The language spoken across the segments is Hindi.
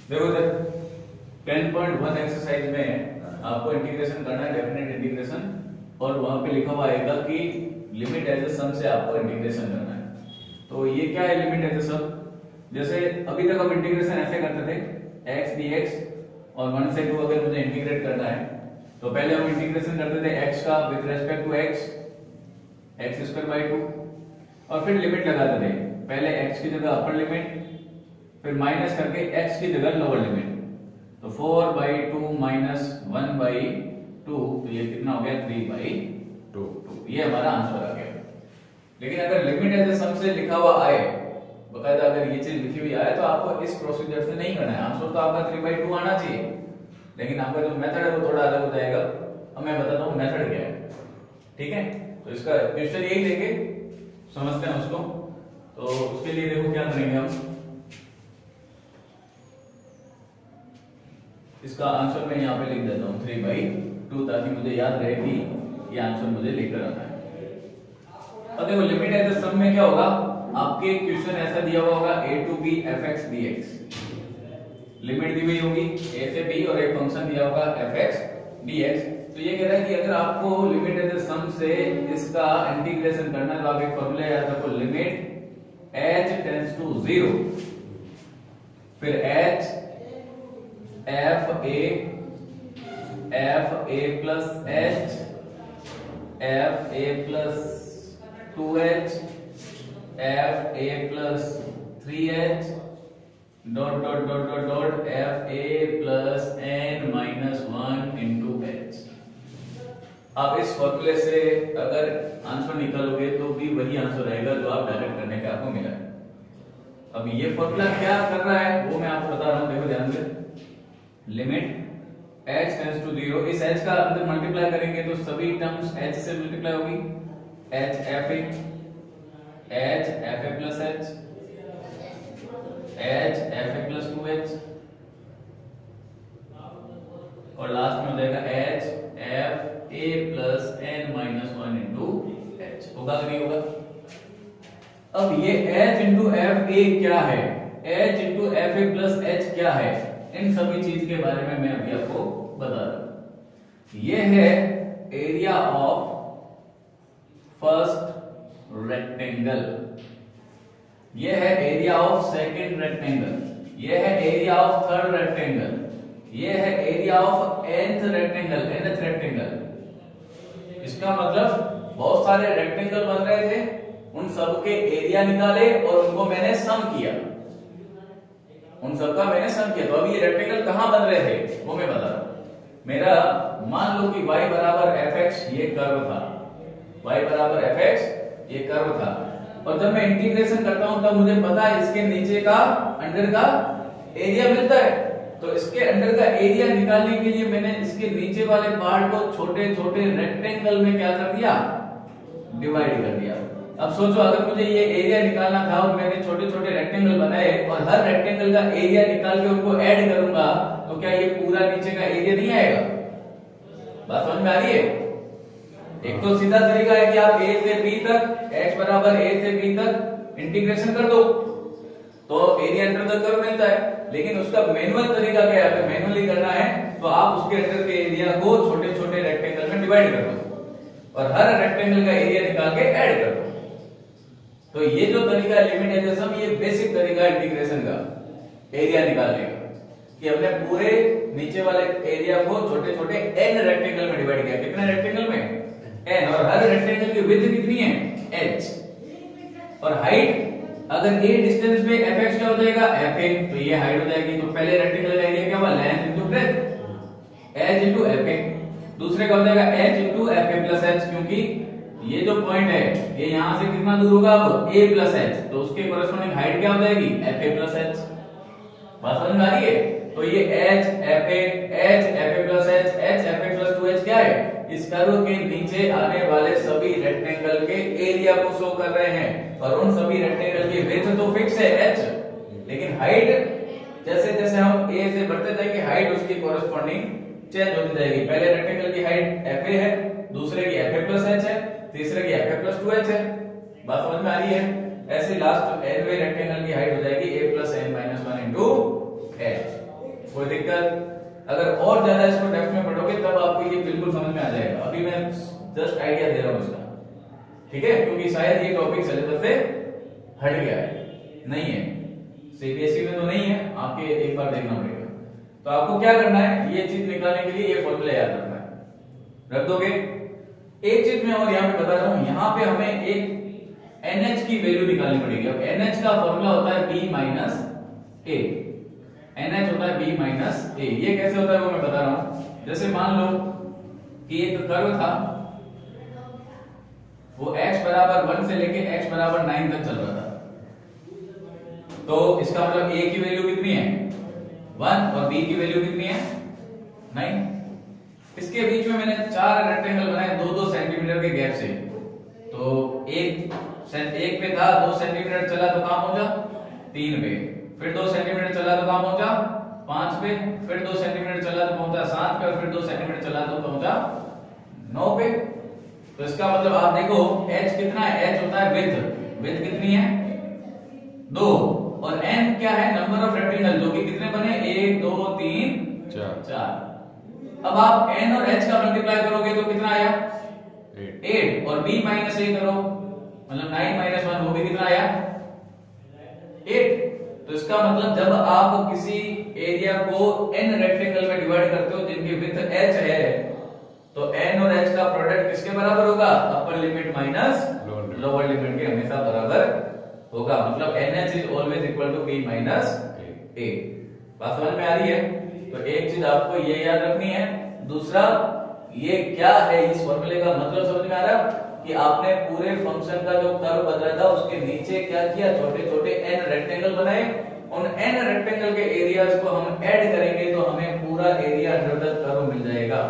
देखो इधर 10.1 एक्सरसाइज में आपको इंटीग्रेशन करना है, डेफिनेट इंटीग्रेशन, और वहां पे लिखा हुआ आएगा कि लिमिट एज अ सम से आपको इंटीग्रेशन करना है। तो ये क्या है लिमिट एज अ सम? जैसे अभी तक हम इंटीग्रेशन ऐसे करते थे x dx, और 1 से 2 अगर मुझे इंटीग्रेट करना है तो पहले हम इंटीग्रेशन करते थे x का with respect to x square by 2, और फिर लिमिट लगाते थे, पहले x की जगह अपर लिमिट, फिर माइनस करके x की जगह लोअर लिमिट। तो 4/2 माइनस 1/2, तो ये कितना हो गया 3/2, ये हमारा आंसर आ गया। लेकिन अगर लिमिट एज अ सम से लिखा हुआ आए, बकायदा अगर ये चीज लिखी हुई आए, तो आपको इस प्रोसीजर से नहीं करना है। आंसर तो आपका 3/2 आना चाहिए, लेकिन आपका जो मेथड है वो थोड़ा अलग हो जाएगा। अब मैं बताता हूँ मेथड क्या है, ठीक है? तो इसका क्वेश्चन यही लेके समझते हैं उसको। तो उसके लिए देखो क्या करेंगे हम, इसका आंसर मैं यहाँ पे लिख देता हूँ 3/2, ताकि मुझे याद रहे कि ये आंसर मुझे लेकर आना है। अब देखो लिमिट एज अ सम में क्या होगा, आपके क्वेश्चन ऐसा दिया हुआ होगा a to b fx dx, limit दी हुई होगी a से b, और एक फंक्शन दिया होगा fx dx। तो ये कह रहा है कि अगर आपको लिमिट एज अ सम से इसका इंटीग्रेशन करना है तो आप एक फॉर्मूला याद रखो, लिमिट h टेंड्स टू 0, फिर h f a plus h f a plus 2h f a plus 3h dot dot dot dot dot f a plus n minus 1 into h। आप इस फॉर्मूले से अगर आंसर निकालोगे तो भी वही आंसर रहेगा जो आप डायरेक्ट करने का आपको मिला है। अब ये फॉर्मूला क्या कर रहा है वो मैं आपको बता रहा हूं, देखो ध्यान से। लिमिट h टेंड्स टू 0, इस h का अंदर मल्टीप्लाई करेंगे तो सभी टर्म्स h से मल्टीप्लाई होगी, h f a plus h f a plus 2h, और लास्ट में हो जाएगा h f a plus n minus 1 into h। होगा कि नहीं होगा? अब ये h into f a क्या है, h into f a plus h क्या है, इन सभी चीज के बारे में मैं अभी आपको बता रहा हूं। ये है एरिया ऑफ फर्स्ट रेक्टेंगल, ये है एरिया ऑफ सेकंड रेक्टेंगल, ये है एरिया ऑफ थर्ड रेक्टेंगल, ये है एरिया ऑफ nth रेक्टेंगल। इसका मतलब बहुत सारे रेक्टेंगल बन रहे थे, उन सबके एरिया निकाले और उनको मैंने सम किया, उन सबका मैंने सम किया। तो अभी ये रेक्टेंगल कहां बन रहे थे वो मैं बता रहा हूं। मेरा मान लो कि y बराबर fx ये कर्व था, y बराबर fx ये कर्व था, और जब मैं इंटीग्रेशन करता हूं तब मुझे पता है इसके नीचे का अंडर का एरिया मिलता है। तो इसके अंडर का एरिया निकालने के लिए मैंने इसके नीचे वाले पार्ट को छोटे छोटे रेक्टेंगल में क्या कर दिया, डिवाइड कर दिया। अब सोचो अगर मुझे ये एरिया निकालना था और मैंने छोटे छोटे रेक्टेंगल बनाए और हर रेक्टेंगल का एरिया निकाल के उनको ऐड करूंगा, तो क्या ये पूरा नीचे का एरिया नहीं आएगा? बात समझ में आ रही है? एक तो सीधा तरीका है कि आप a से b तक, x बराबर a से b तक इंटीग्रेशन कर दो तो एरिया अंडर द कर्व मिलता है। लेकिन उसका मैनुअल तरीका क्या है, अगर मैनुअली करना है तो आप उसके अंदर के एरिया को छोटे छोटे रेक्टेंगल में डिवाइड कर दो और हर रेक्टेंगल का एरिया निकाल के ऐड कर दो। तो ये जो तरीका है लिमिट एज अ सम, ये बेसिक तरीका है इंटीग्रेशन का, एरिया निकालने का, कि हमने पूरे नीचे वाले एरिया को छोटे छोटे n रेक्टेंगल में डिवाइड किया। कितने रेक्टेंगल में? n, और हर रेक्टेंगल की विड्थ कितनी है? h, और हाइट अगर a डिस्टेंस में fx क्या हो जाएगा? fa, तो ये हाइट हो जाएगी। तो पहले रेक्टेंगल का एरिया क्या हुआ? Length into breadth, h into fa। दूसरे का हो जाएगा h into fa plus h, क्योंकि ये जो पॉइंट है ये यहां से कितना दूर होगा अब? a प्लस h, तो उसके कोरेस्पोंडिंग हाइट क्या हो जाएगी? fa plus h। बात समझ में आ रही है? तो ये h fa plus h plus 2h क्या है? इस कर्व के नीचे आने वाले सभी रेक्टेंगल के एरिया को शो कर रहे हैं, और उन सभी रेक्टेंगल की विड्थ तो फिक्स है h, लेकिन हाइट जैसे जैसे हम a से बढ़ते जाएंगे हाइट उसकी कोरेस्पोंडिंग चेंज होती जाएगी। पहले रेक्टेंगल की हाइट fa है, दूसरे की fa प्लस h है, तीसरे की fa प्लस 2h है। बात समझ में आ रही है? ऐसे लास्ट nवे रेक्टेंगल की हाइट हो जाएगी a plus n minus 1 into h। ज्यादा इसको डेप्थ में पढ़ोगे तब आपको ये बिल्कुल समझ में आ जाएगा। अभी मैं जस्ट आइडिया दे रहा हूँ इसका, ठीक है, क्योंकि शायद ये टॉपिक सिलेबस से हट गया है, नहीं है, सीबीएसई में तो नहीं है, आपके एक बार देखना पड़ेगा। तो आपको क्या करना है, ये चीज निकालने के लिए ये फॉर्मूला याद रखना है, रख दोगे। एक चीज मैं और यहाँ पे बता रहा हूँ, यहाँ पे हमें एक NH की वैल्यू निकालनी पड़ेगी। अब NH का फॉर्मूला होता है B माइनस A, NH होता है B माइनस A। ये कैसे होता है वो मैं बता रहा हूँ। जैसे मान लो कि एक कर्व था, वो x बराबर 1 से लेके x बराबर 9 तक चल रहा था, तो इसका मतलब A की वैल्यू कितनी है 1 और B की वैल्यू कितनी है 9। इसके बीच में मैंने 4 रेक्टेंगल बनाए 2-2 सेंटीमीटर के गैप से। तो एक पे था 2 सेंटीमीटर चला तो कहां पहुंचा 3 पे, फिर 2 सेंटीमीटर चला तो कहां पहुंचा 5 पे, फिर 2 सेंटीमीटर चला तो पहुंचा 7 पे, और फिर 2 सेंटीमीटर चला तो पहुंचा 9 पे। तो इसका मतलब आप देखो h कितना है, h होता है विड्थ कितनी है 2, और n क्या है नंबर ऑफ रेक्टेंगल, जो कि कितने बने 1 2 3 4। अब आप n और h का मल्टीप्लाई करोगे तो कितना आया 8, और b माइनस a करो मतलब 9 माइनस 1, वो भी कितना आया 8। तो इसका मतलब जब आप किसी एरिया को n रेक्टेंगल में डिवाइड करते हो जिनकी विड्थ h है, तो n और h का प्रोडक्ट किसके बराबर होगा, upper limit minus lower limit के हमेशा बराबर होगा। मतलब NH is always equal to b minus a। बात समझ में आ रही है? तो एक चीज आपको ये याद रखनी है। दूसरा, ये क्या है, इस फॉर्मूले का मतलब समझ में आ रहा कि आपने पूरे फंक्शन का जो कर्व बदला था उसके नीचे क्या किया, छोटे छोटे n रेक्टेंगल बनाए। उन n रेक्टेंगल के एरियाज को हम ऐड करेंगे तो हमें पूरा एरिया अंडर द कर्व मिल जाएगा,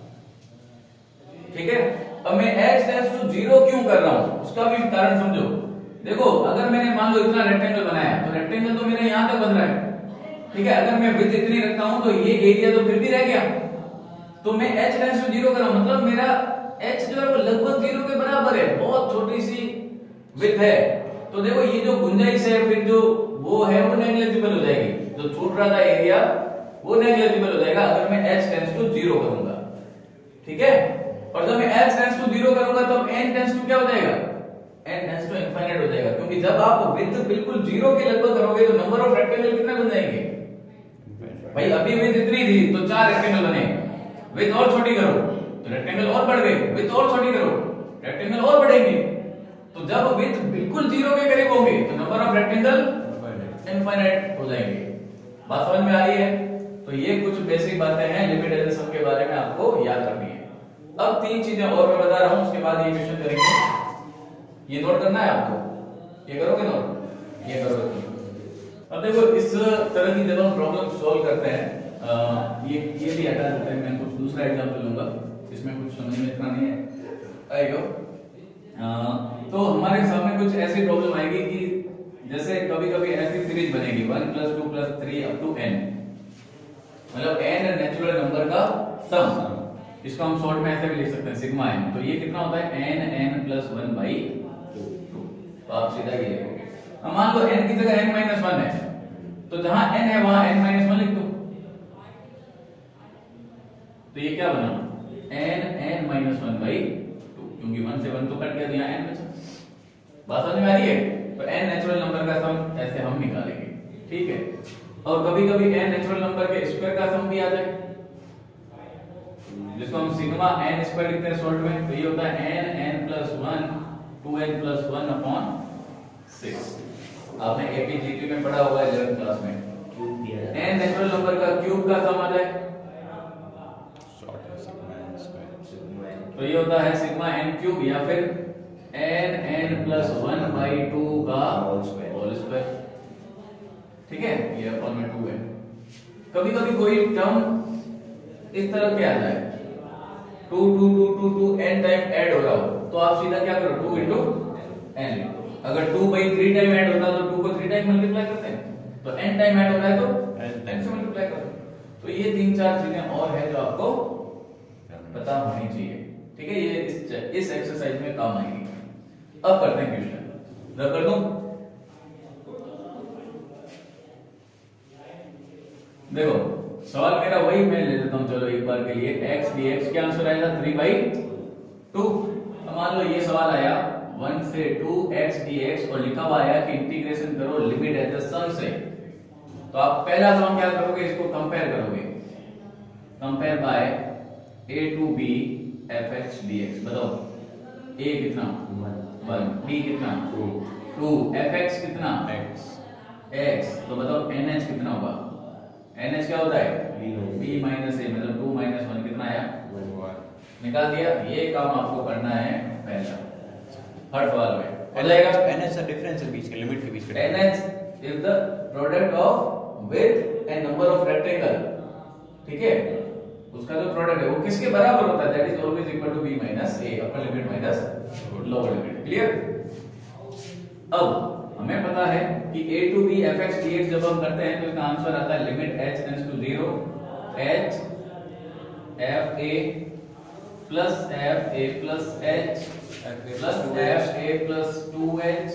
ठीक है। अब मैं x टेंड्स टू 0 क्यों कर रहा हूं, उसका भी कारण समझो। देखो अगर मैंने मान लो इतना रेक्टेंगल बनाया तो रेक्टेंगल तो मेरे यहां तक बन रहा है, ठीक है। अगर मैं विड्थ इतनी रखता हूं तो ये एरिया तो फिर भी रह गया, तो मैं h टेंड्स टू 0 कर रहा हूं, मतलब मेरा h जो है वो लगभग 0 के बराबर है, बहुत छोटी सी विड्थ है। तो देखो ये जो गुंजाइश है फिर जो वो है वो नेग्लिजिबल हो जाएगी, जो छूट रहा था एरिया वो नेग्लिजिबल हो जाएगा अगर मैं h टेंड्स टू 0 करूंगा, ठीक है। और जब मैं h टेंड्स टू 0 करूंगा तब n टेंड्स टू क्या हो जाएगा, n टेंड्स टू इनफाइनाइट हो जाएगा, क्योंकि जब आप विड्थ बिल्कुल 0 के लगभग करोगे तो नंबर ऑफ रेक्टेंगल कितने बन जाएंगे भाई। अभी विड्थ इतनी थी तो 4 रेक्टेंगल बने, विड्थ और छोटी करो तो रेक्टेंगल और बढ़ गए, विड्थ और छोटी करो रेक्टेंगल और बढ़ेंगे। तो जब विड्थ बिल्कुल 0 के करीब होंगे तो नंबर ऑफ रेक्टेंगल इनफाइनाइट हो जाएंगे। बात समझ में आ रही है? तो ये कुछ बेसिक बातें हैं लिमिटेशन के बारे में आपको याद रखनी है। अब 3 चीजें और मैं बता रहा हूं, उसके बाद ये क्वेश्चन करेंगे। ये नोट करना है आपको, ये करोगे नोट, ये करोगे। अब देखो इस तरह की जब हम प्रॉब्लम सॉल्व करते हैं, ये भी हटा देते हैं, मैं कुछ दूसरा एग्जांपल लूंगा, इसमें कुछ समझ में इतना नहीं है आएगा। तो हमारे सामने कुछ ऐसी प्रॉब्लम आएगी कि जैसे कभी कभी ऐसी सीरीज बनेगी 1 + 2 + 3 अप टू n, मतलब n नेचुरल नंबर का सम। इसको हम शॉर्ट में ऐसे भी लिख सकते हैं सिग्मा n। तो ये कितना होता है n + 1/2। तो आप सीधा ये लिखोगे। अब मान लो n की जगह n - 1 है, तो जहां n है वहां n - 1 लिख दो। तो ये क्या बना n - 1/2, क्योंकि 1 से 1 तो कट गया, तो यहाँ n बचा। बात समझ में आ रही है? तो n नेचुरल नंबर का सम ऐसे हम निकालेंगे, ठीक है। और कभी कभी n नेचुरल नंबर के स्क्वायर का सम भी आ जाए, जिसको हम सिग्मा n स्क्वायर लिखते हैं शॉर्ट में। तो ये होता है n + 1 2n + 1/6। आपने एपीजीटी में पढ़ा होगा 11th क्लास में। n नेचुरल नंबर का क्यूब का सम आ जाए तो ये होता है सिग्मा n³ या फिर n + 1/2 का होल स्क्वायर, ठीक है। ये अपन में 2 है। कभी कभी कोई टर्म इस तरह के आ जाए 2 2 2 2 2 n टाइम ऐड हो रहा हो, तो आप सीधा क्या करो 2 * n। अगर 2/3 टाइम ऐड होता तो 2 को 3 टाइम मल्टीप्लाई करते हैं, तो n टाइम ऐड हो रहा है तो n से मल्टीप्लाई करो। तो ये 3-4 चीजें और है जो आपको पता होनी चाहिए, ठीक है। ये इस एक्सरसाइज में काम आएगी। अब करते हैं क्वेश्चन, रब कर दूं। देखो सवाल मेरा वही मैं ले लेता हूं, चलो एक बार के लिए x dx क्या आंसर आएगा 3/2। मान लो ये सवाल आया 1 से 2 x dx और लिखा हुआ आया कि इंटीग्रेशन करो लिमिट एट द सम से, तो आप पहला सम क्या करोगे, इसको कंपेयर करोगे, compare by a to b fx dx। बताओ a कितना 1, b कितना 2, fx कितना x, तो बताओ nh कितना होगा, nh क्या होता है b माइनस a, मतलब 2 माइनस 1 कितना आया 1, निकाल दिया। ये काम आपको करना है पहला हर सवाल में, हो जाएगा। nh का डिफरेंस है बीच के, लिमिट के बीच का, nh is the product of width and number of rectangle, ठीक है, उसका जो प्रोडक्ट है वो किसके बराबर होता है, that is always equal to b minus a, upper limit minus lower limit. Clear. अब हमें पता है कि a to b fx dx जब हम करते हैं तो इसका आंसर आता है limit h tends to 0 h f a plus f a plus h plus f a plus 2h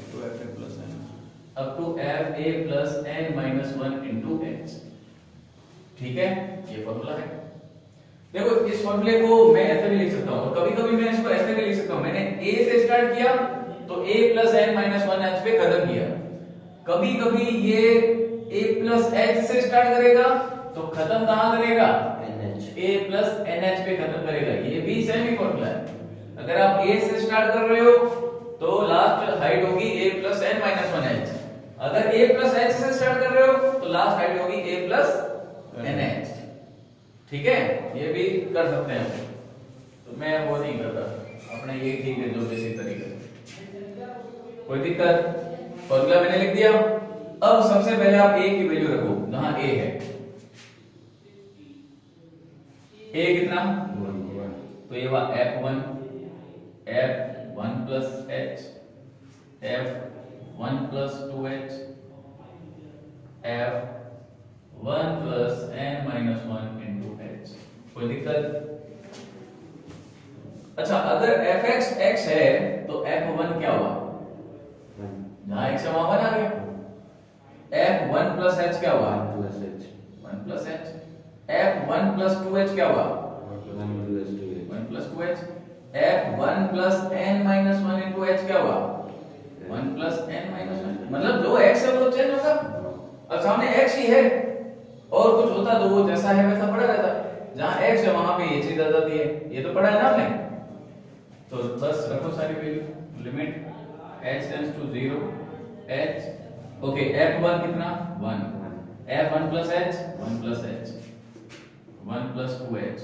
up to f a plus n minus 1 into h। ठीक है, ये फॉर्मूला है। देखो इस फॉर्मूले को मैं ऐसे भी लिख सकता हूं, कभी कभी मैं इसको ऐसे भी लिख सकता हूं, मैंने a से स्टार्ट किया तो a plus n minus 1h पे खत्म किया। कभी कभी ये a प्लस h से स्टार्ट करेगा तो खत्म कहां करेगा a प्लस nh पे खत्म करेगा। ये भी सेम ही फॉर्मूला है। अगर आप a से स्टार्ट कर रहे हो तो लास्ट हाइट होगी a plus n minus 1h, अगर a प्लस h से स्टार्ट कर रहे हो तो लास्ट हाइट होगी a प्लस nh। ठीक है, ये भी कर सकते हैं, तो मैं वो नहीं करता, अपने ये ठीक है जो बेसिक तरीका, कोई दिक्कत। फॉर्मूला मैंने लिख दिया। अब सबसे पहले आप a की वैल्यू रखो जहां a है, a कितना 1, तो ये हुआ f1 plus h, f1 plus 2h, f1 plus n minus 1 into h। कोई दिक्कत। अच्छा, अगर fx x है तो f1 क्या हुआ, जहां x है वहां 1 आ गया। f1 प्लस h क्या हुआ 1 plus h, f1 plus 2h क्या हुआ 1 plus 2h, f1 plus n minus 1 into h क्या हुआ 1 प्लस n माइनस 1। मतलब जो x है वो चेंज होगा, अब सामने x ही है, और कुछ होता तो वो जैसा है वैसा पड़ा रहता, जहां x है वहां पे ये चीज आ जाती है, ये तो पढ़ा है ना आपने। तो बस रखो सारी value, limit h tends to 0 h, okay, f1 कितना 1, f1 plus h 1 plus h 1 plus 2h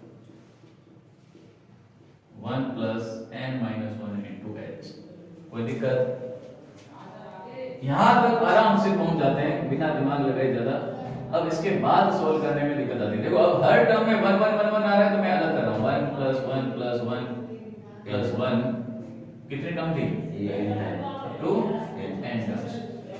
1 plus n minus 1 into h। कोई दिक्कत। यहां तक आराम से पहुंच जाते हैं बिना दिमाग लगाए ज्यादा। अब इसके बाद सॉल्व करने में दिक्कत आती है। देखो अब हर टर्म में 1 1 1 1 आ रहा है तो मैं अलग कर रहा हूं, 1 प्लस 1 प्लस 1 प्लस 1, कितनी टर्म थी 2 n terms,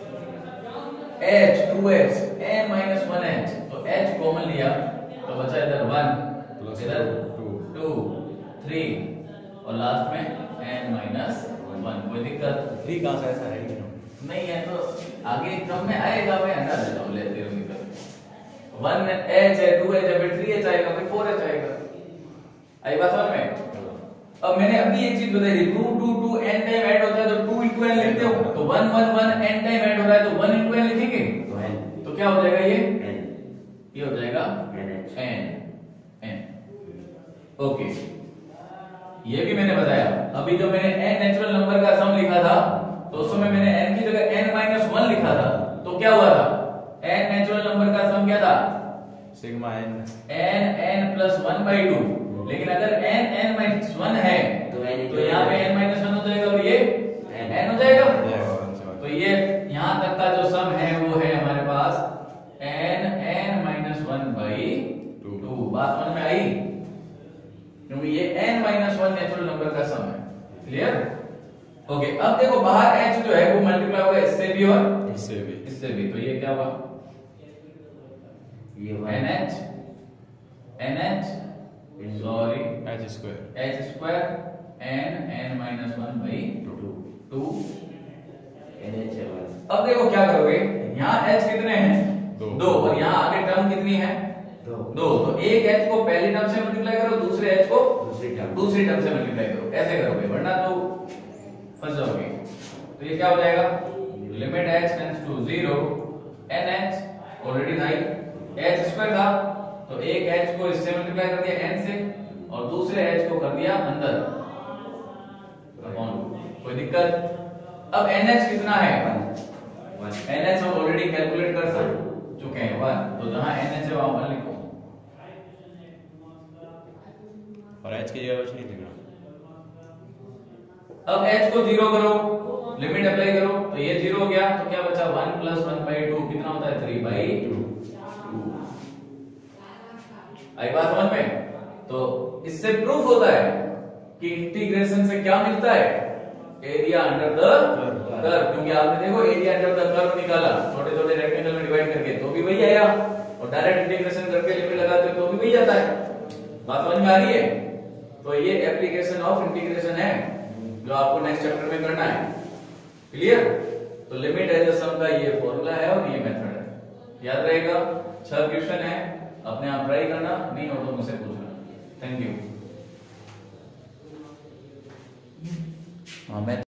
h 2h n minus 1h, तो h कॉमन लिया तो बचा इधर 1 इधर 2 3 और लास्ट में n माइनस 1। कोई दिक्कत 3 कहां से ऐसा है नहीं है, तो आगे क्रम में आएगा, मैं हटा देता हूं, लेते रहूंगी। 1 h है 2 h है फिर 3 h आएगा फिर 4 h आएगा। आई बात समझ में। अब मैंने अभी एक चीज बताई थी, 2 2 2 n टाइम ऐड होता है तो 2 into n लिखते हो, तो 1 1 1 n टाइम ऐड हो रहा है तो 1 into n लिखेंगे, तो क्या हो जाएगा ये हो जाएगा n। ओके, ये भी मैंने बताया। अभी जो मैंने n नेचुरल नंबर का सम लिखा था तो उस समय मैंने n की जगह n माइनस 1 लिखा था, तो क्या हुआ था, n नेचुरल नंबर का सम क्या था सिग्मा n n प्लस 1/2, लेकिन अगर n माइनस 1 है तो यहाँ पे n माइनस 1 हो जाएगा और ये n हो जाएगा। तो ये यहाँ तक का जो सम है वो है हमारे पास n माइनस 1/2। बात समझ में आई, क्योंकि ये n माइनस 1 नेचुरल नंबर का सम है। क्लियर। ओके, अब देखो बाहर h जो है वो मल्टीप्लाई होगा इससे भी और इससे भी, तो ये क्या हुआ ये nh sorry h square n minus 1/2 nh। अब देखो क्या करोगे, यहाँ h कितने हैं 2 और यहाँ आगे टर्म कितनी है दो। तो एक h को पहली टर्म से मल्टीप्लाई करो, दूसरे h को दूसरी टर्म से मल्टीप्लाई करो, ऐसे करोगे वरना तो फंस जाओगे। तो ये क्या हो जाएगा, limit h tends to 0 nh already था h स्क्वायर था, तो एक h को इससे मल्टीप्लाई कर दिया n से और दूसरे h को कर दिया अंदर अपॉन। कोई दिक्कत? अब nh कितना है, nh हम ऑलरेडी कैलकुलेट कर चुके हैं 1, तो जहां nh है वहां 1 लिखो और h की जगह कुछ नहीं लिखना। अब h को 0 करो, लिमिट अप्लाई करो, तो ये 0 हो गया, तो क्या बचा 1 + 1/2 कितना होता है 3/2। आई बात समझ में? तो इससे प्रूफ होता है कि इंटीग्रेशन से क्या मिलता है, एरिया अंडर द कर्व। क्योंकि आपने देखो एरिया अंडर द कर्व निकाला छोटे छोटे रेक्टेंगल में डिवाइड करके, तो भी वही आया, और डायरेक्ट इंटीग्रेशन करके लिमिट लगाते हो तो भी वही आता है। बात समझ में आ रही है? तो ये एप्लीकेशन ऑफ इंटीग्रेशन है जो आपको नेक्स्ट चैप्टर में करना है। क्लियर? तो लिमिट एज अ सम का ये फॉर्मूला है और ये मेथड है, याद रहेगा। 6 क्वेश्चन है, अपने आप ट्राई करना, नहीं हो तो मुझसे पूछना। Thank you.